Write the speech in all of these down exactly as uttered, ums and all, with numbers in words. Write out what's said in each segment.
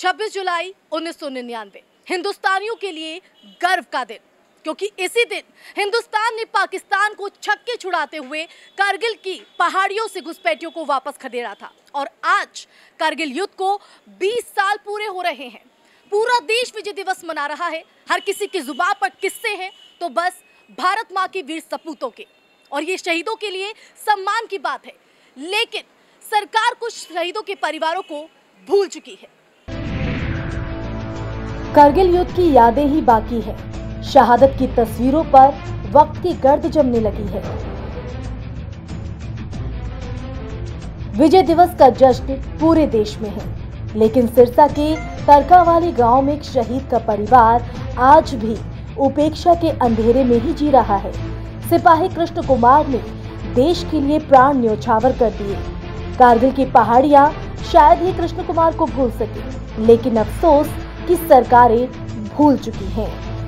छब्बीस जुलाई उन्नीस सौ निन्यानवे हिंदुस्तानियों के लिए गर्व का दिन, क्योंकि इसी दिन हिंदुस्तान ने पाकिस्तान को छक्के छुड़ाते हुए कारगिल की पहाड़ियों से घुसपैठियों को वापस खदेड़ा था। और आज कारगिल युद्ध को बीस साल पूरे हो रहे हैं। पूरा देश विजय दिवस मना रहा है। हर किसी की जुबान पर किस्से हैं तो बस भारत माँ के वीर सपूतों के, और ये शहीदों के लिए सम्मान की बात है। लेकिन सरकार कुछ शहीदों के परिवारों को भूल चुकी है। कारगिल युद्ध की यादें ही बाकी है। शहादत की तस्वीरों पर वक्त की गर्द जमने लगी है। विजय दिवस का जश्न पूरे देश में है, लेकिन सिरसा के तरकावाली गांव में एक शहीद का परिवार आज भी उपेक्षा के अंधेरे में ही जी रहा है। सिपाही कृष्ण कुमार ने देश के लिए प्राण न्योछावर कर दिए। कारगिल की पहाड़ियां शायद ही कृष्ण कुमार को भूल सके, लेकिन अफसोस कि सरकारें भूल चुकी हैं।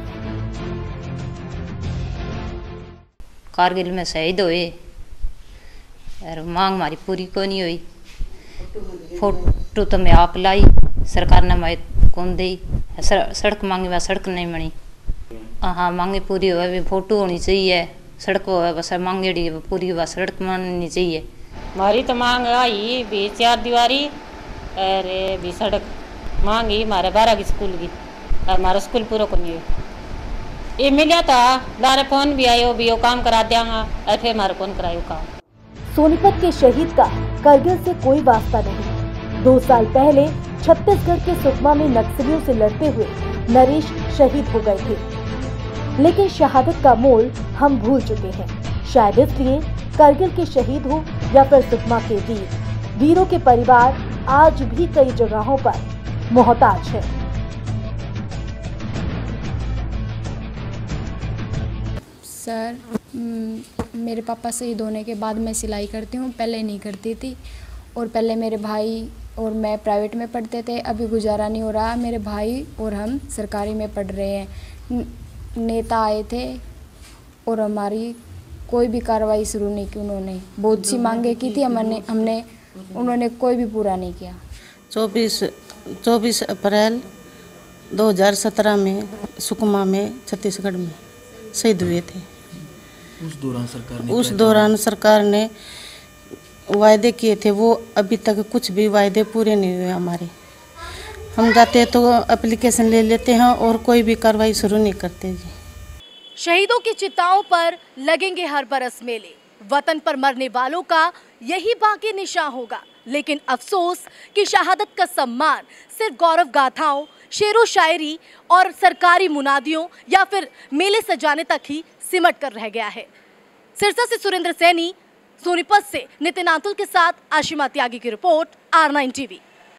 कारगिल में शहीद हुए और मांग हमारी पूरी को नहीं हुई। फोटो तो मैं आप लाई, सरकार ने मैं कौन दी। सड़क मांगी वह सड़क नहीं बनी। हाँ मांगे पूरी हो भी फोटो होनी चाहिए, सड़क हो बस मांगेड़ी पूरी वह सड़क बननी चाहिए। हमारी तो मांग आई भी चार दीवारी और भी सड़क मांगी हमारे बारह की स्कूल की, हमारा स्कूल पूरा को नहीं हुई। ये मिला था लारे फोन भी आयो भी वो काम करा देंगा और फिर हमारा कौन करायो काम। सोनीपत के शहीद का कारगिल से कोई वास्ता नहीं। दो साल पहले छत्तीसगढ़ के सुकमा में नक्सलियों से लड़ते हुए नरेश शहीद हो गए थे, लेकिन शहादत का मोल हम भूल चुके हैं। शायद इसलिए कारगिल के शहीद हो या फिर सुकमा के वीर, वीरों के परिवार आज भी कई जगहों पर मोहताज है। सर, मेरे पापा शहीद होने के बाद मैं सिलाई करती हूँ, पहले नहीं करती थी। और पहले मेरे भाई और मैं प्राइवेट में पढ़ते थे, अभी गुजारा नहीं हो रहा। मेरे भाई और हम सरकारी में पढ़ रहे हैं। नेता आए थे और हमारी कोई भी कार्रवाई शुरू नहीं की। उन्होंने बहुत सी मांगे की थी, हमने हमने उन्होंने कोई भी पूरा नहीं किया। चौबीस चौबीस अप्रैल दो हज़ार सत्रह में सुकमा में छत्तीसगढ़ में शहीद हुए थे। उस दौरान सरकार ने उस दौरान सरकार ने वायदे किए थे, वो अभी तक कुछ भी वायदे पूरे नहीं हुए हमारे। हम जाते हैं तो एप्लीकेशन ले लेते हैं और कोई भी कार्रवाई शुरू नहीं करते जी। शहीदों की चिताओं पर लगेंगे हर बरस मेले। वतन पर मरने वालों का यही बाकी निशान होगा। लेकिन अफसोस कि शहादत का सम्मान सिर्फ गौरव गाथाओं, शेरो शायरी और सरकारी मुनादियों या फिर मेले सजाने तक ही सिमट कर रह गया है। सिरसा से सुरेंद्र सैनी, सोनीपत से नितिन आतुल के साथ आशिमा त्यागी की रिपोर्ट, आर नाइन टीवी।